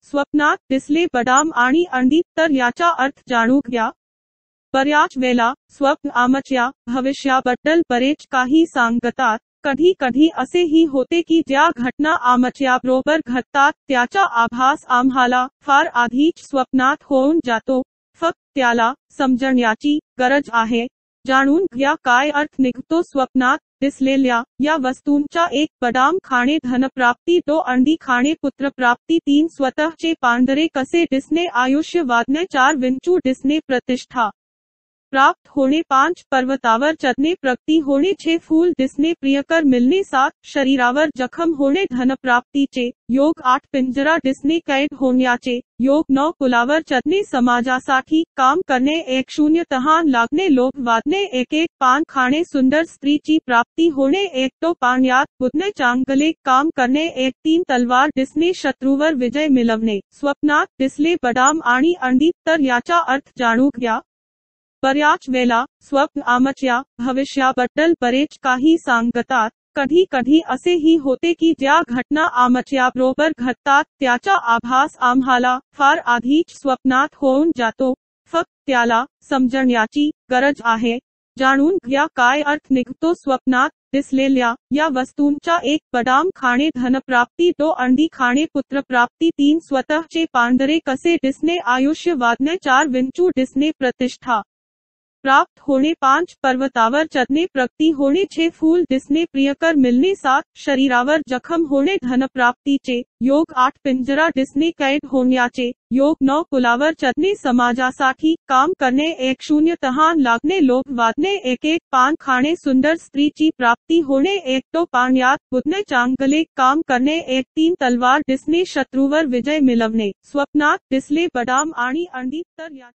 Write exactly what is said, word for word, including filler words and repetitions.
स्वप्नात दिसले बदाम आणि अंडी तर याचा अर्थ जाणून घ्या. बऱ्याच वेळा स्वप्न आमच्या भविष्याबद्दल बरेच काही सांगतात. कधी कधी असेही होते की ज्या घटना आमच्या बरोबर घडतात त्याचा आभास आम्हाला फार आधीच स्वप्नात होऊन जातो. फक्त त्याला समजण्याची गरज आहे. जाणून घ्या काय अर्थ निघतो स्वप्नात दिसलेल्या या वस्तूंचा. एक बदाम खाणे धनप्राप्ती, दो अंडी खाणे पुत्रप्राप्ती, तीन स्वतःचे पांढरे कसे दिसणे आयुष्य वाढणे, चार विंचू दिसणे प्रतिष्ठा प्राप्त होणे, पांच पर्वतावर चढणे प्रगती होणे, छे फूल दिसणे प्रियकर मिळणे, सात शरीरावर जखम होणे धनप्राप्तीचे योग, आठ पिंजरा दिसणे कैद होण्याचे योग, नऊ पुलावर चढणे समाजासाठी काम करणे, एक शून्य तहान लागणे लोभ वाढणे, एक एक पान खाणे सुंदर स्त्रीची प्राप्ती होणे, एक तो पाण्यात बुडणे चांगले काम करणे, एक तीन तलवार दिसणे शत्रूवर विजय मिळवणे. स्वप्नात दिसले बदाम आणि अंडी तर याचा अर्थ जाणून घ्या. बऱ्याच वेळा स्वप्न आमच्या भविष्याबद्दल बरेच काही सांगतात. कधी कधी असेही होते की ज्या घटना आमच्या बरोबर घडतात त्याचा आभास आम्हाला फार आधीच स्वप्नात होऊन जातो. फक्त त्याला समजण्याची गरज आहे. जाणून घ्या काय अर्थ निघतो स्वप्नात दिसलेल्या या वस्तूंचा. एक बदाम खाणे धनप्राप्ती, दो अंडी खाणे पुत्रप्राप्ती, तीन स्वतःचे पांढरे कसे दिसणे आयुष्य वाढणे, चार विंचू दिसणे प्रतिष्ठा प्राप्त होणे, पांच पर्वतावर चढणे प्रगती होणे, छे फूल दिसणे प्रियकर मिळणे, सात शरीरावर जखम होणे धनप्राप्तीचे योग, आठ पिंजरा दिसणे कैद होण्याचे योग, नऊ पुलावर चढणे समाजासाठी काम करणे, एक शून्य तहान लागणे लोभ वाढणे, एक एक पान खाणे सुंदर स्त्रीची प्राप्ती होणे, एक तो पाण्यात बुडणे चांगले काम करणे, एक तीन तलवार दिसणे शत्रूवर विजय मिळवणे. स्वप्नात दिसले बदाम आणि अंडी तर या